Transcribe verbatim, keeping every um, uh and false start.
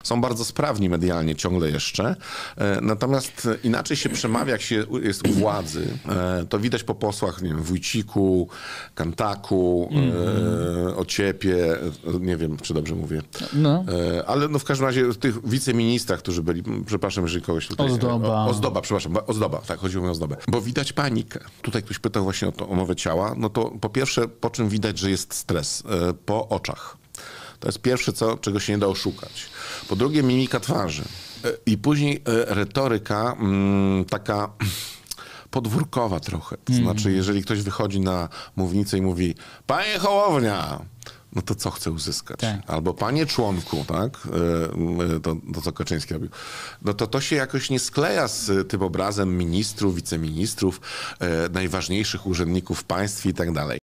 są bardzo sprawni medialnie ciągle jeszcze, natomiast inaczej się przemawia, jak się jest u władzy. To widać po posłach, nie wiem, Wójciku, Kantaku, mm. Ociepie, nie wiem, czy dobrze mówię. No. Ale no w każdym razie tych wiceministrach, którzy byli, przepraszam, jeżeli kogoś tutaj... Ozdoba. O, ozdoba, przepraszam, ozdoba, tak, chodziło mi o ozdobę. Bo widać panikę. Tutaj ktoś pytał właśnie o, to, o mowę ciała. No to po pierwsze, po czym widać, że jest stres? Po oczach. To jest pierwsze, co, czego się nie da oszukać. Po drugie, mimika twarzy. I później retoryka mm, taka podwórkowa trochę. To znaczy, jeżeli ktoś wychodzi na mównicę i mówi: panie Hołownia, no to co chce uzyskać? Tak. Albo panie członku, tak? To, to co Kaczyński robił. No to to się jakoś nie skleja z tym obrazem ministrów, wiceministrów, najważniejszych urzędników w państwie i tak dalej.